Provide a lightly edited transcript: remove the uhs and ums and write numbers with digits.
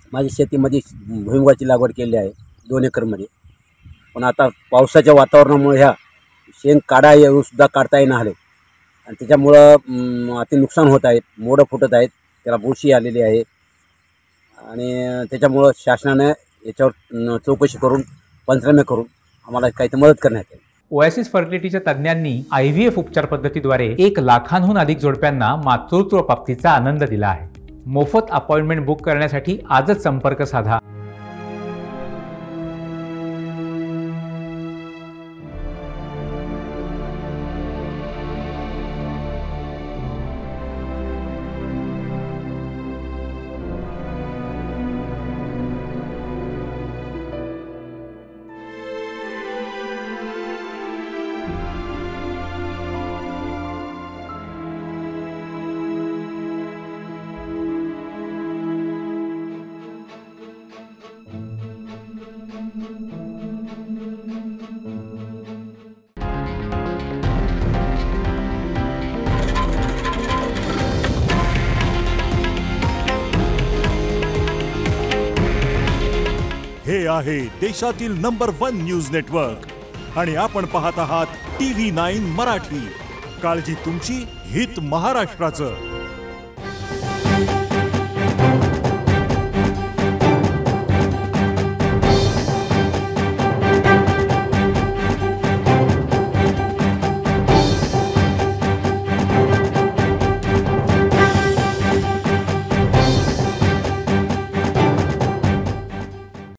माझ्या शेतीमध्ये भुईमुगाची लागवड केली आहे 2 एकरमध्ये. पण आता पावसाच्या वातावरणामुळे ह्या शेंग सुद्धा काढता येणं आले आणि त्याच्यामुळं अति नुकसान होत आहे. मोडं फुटत आहेत, त्याला बुरशी आलेली आहे आणि त्याच्यामुळं शासनाने याच्यावर चौकशी करून पंचनामे करून आम्हाला काही मदत करण्यात येईल. ओएसिस फर्टिलिटीच्या तज्ज्ञांनी IVF उपचार पद्धतीद्वारे 1 लाखांहून अधिक जोडप्यांना मातृत्व प्राप्तीचा आनंद दिला आहे. मोफत अपॉइंटमेंट बुक करण्यासाठी आजच संपर्क साधा. हे आहे देशातील नंबर 1 न्यूज नेटवर्क आणि आपण पाहत आहात TV9 मराठी. काळजी तुमची, हित महाराष्ट्राचं.